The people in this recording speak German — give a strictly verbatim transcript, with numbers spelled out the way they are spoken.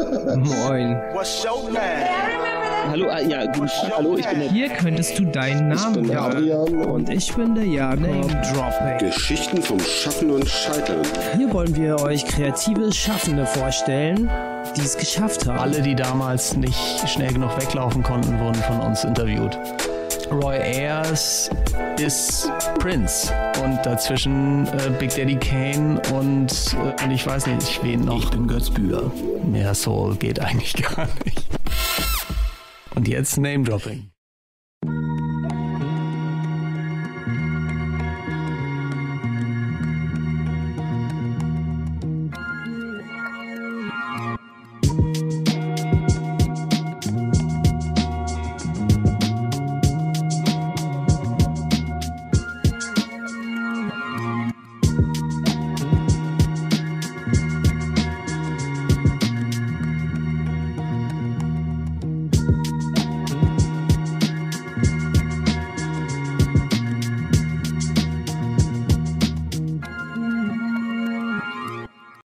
Moin. Hallo, ah, ja, hallo, ich bin der... Hier könntest du deinen Namen Ich bin Adrian und ich bin der Jakob. Name Dropping. Geschichten vom Schaffen und Scheitern. Hier wollen wir euch kreative Schaffende vorstellen, die es geschafft haben. Alle, die damals nicht schnell genug weglaufen konnten, wurden von uns interviewt. Roy Ayers ist Prince und dazwischen äh, Big Daddy Kane und, äh, und ich weiß nicht, wen noch. Ich bin Götz Bühler. Mehr Soul geht eigentlich gar nicht. Und jetzt Name-Dropping.